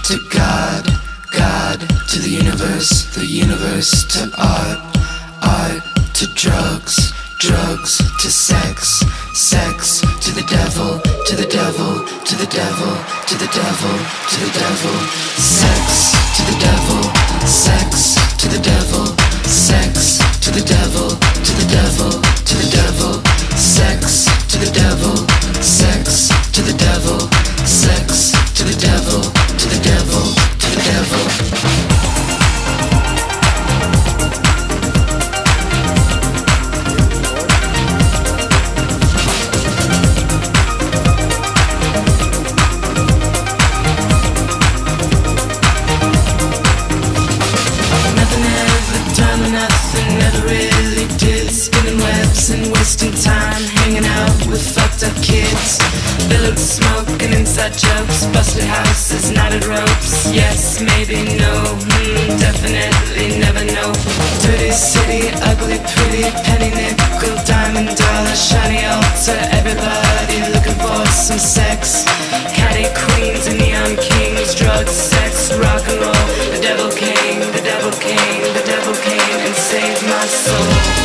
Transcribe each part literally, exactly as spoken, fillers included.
to God, God to the universe, the universe to art, art to drugs, drugs to sex, sex to the devil, to the devil, to the devil, to the devil, to the devil, sex to the devil, sex to the devil, sex to the devil, to the devil, to the devil, sex to the devil, sex to the devil, sex to the devil, to the devil, to the devil. And wasting time hanging out with fucked up kids. Billowed smoke and inside jokes. Busted houses, knotted ropes. Yes, maybe, no, hmm, definitely never know. Dirty city, ugly, pretty, penny, nickel, diamond, dollar, shiny altar. Everybody looking for some sex. Catty queens and neon kings. Drugs, sex, rock and roll. The devil came, the devil came, the devil came and saved my soul.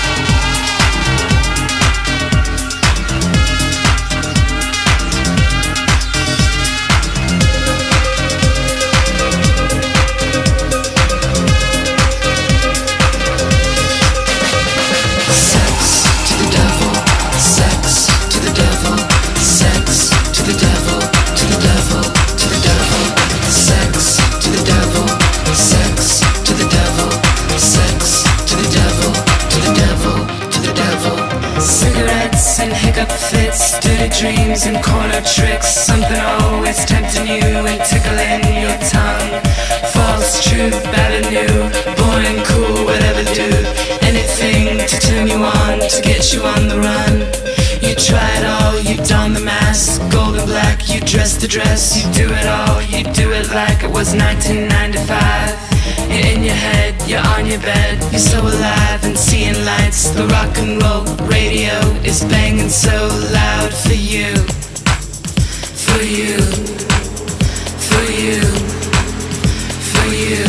Dreams and corner tricks, something always tempting you and tickling your tongue. False truth, bad and new, boring, cool, whatever, dude. Anything to turn you on, to get you on the run. You try it all, you don the mask, gold and black, you dress the dress. You do it all, you do it like it was nineteen ninety-five. You're in your head, you're on your bed, you're so alive and seeing lights. The rock and roll radio is banging so loud for you, for you, for you, for you.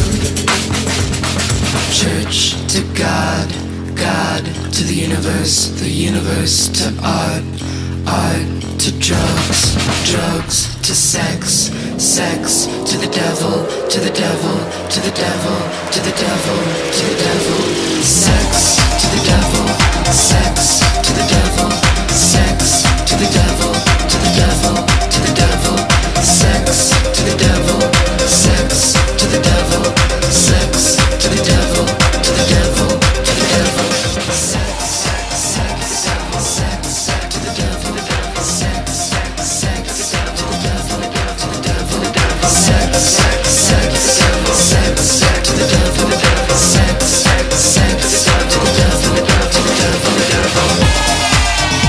Church to God, God to the universe, the universe to art, art to drugs, drugs to sex, sex to the devil, to the devil, to the devil, to the devil, to the devil, sex to the devil, sex to the devil, sex to the devil, to the devil, to the devil, sex to the devil, sex to the devil, sex to the devil, to the devil, to the devil, sex, sex, sex, sex to the devil, sex, sex, sex to the devil, to the devil, sex, sex, sex, sex to the devil, sex, sex, sex to the devil, to the devil, to the devil.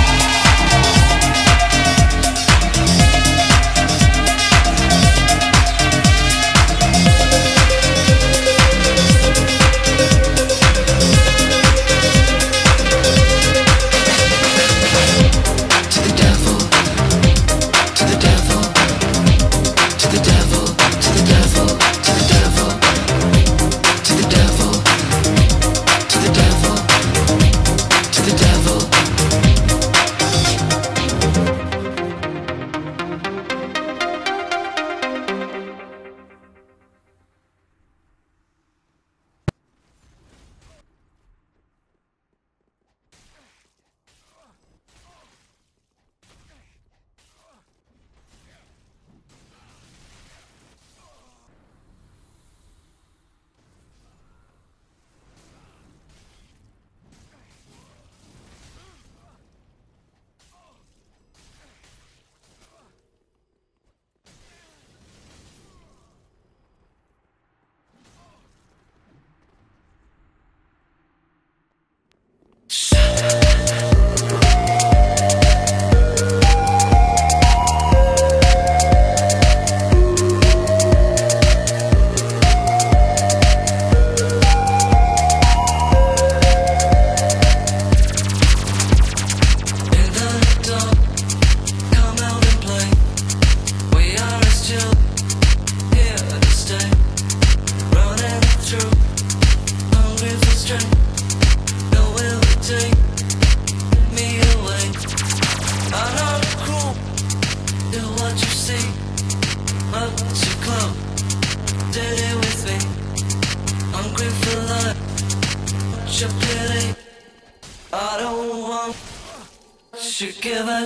Should give us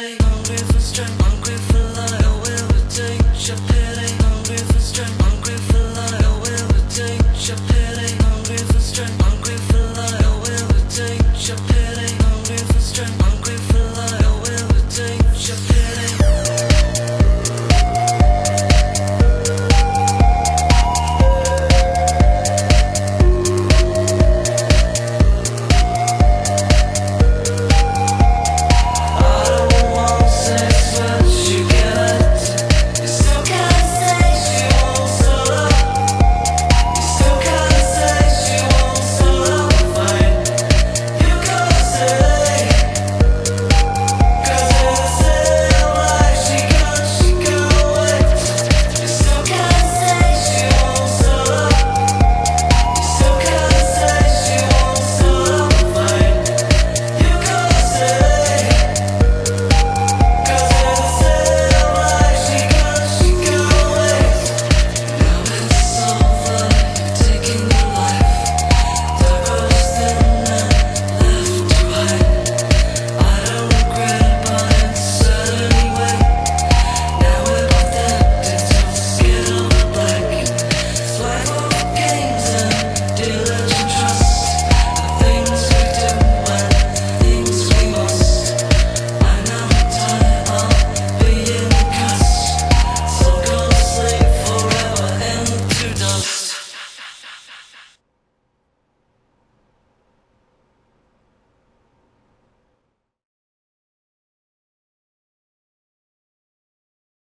Hungry for